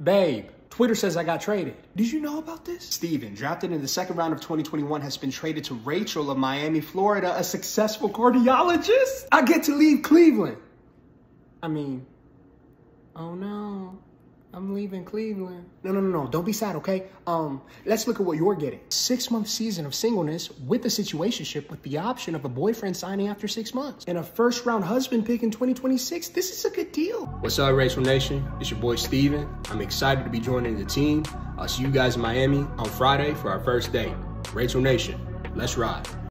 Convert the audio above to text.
Babe, Twitter says I got traded. Did you know about this? Steven, drafted in the second round of 2021, has been traded to Rachel of Miami, Florida, a successful cardiologist. I get to leave Cleveland. I mean, oh no, I'm leaving Cleveland. No, don't be sad, okay? Let's look at what you're getting. 6-month season of singleness with a situationship with the option of a boyfriend signing after 6 months. And a first-round husband pick in 2026. This is a good deal. What's up, Rachel Nation? It's your boy, Steven. I'm excited to be joining the team. I'll see you guys in Miami on Friday for our first date. Rachel Nation, let's ride.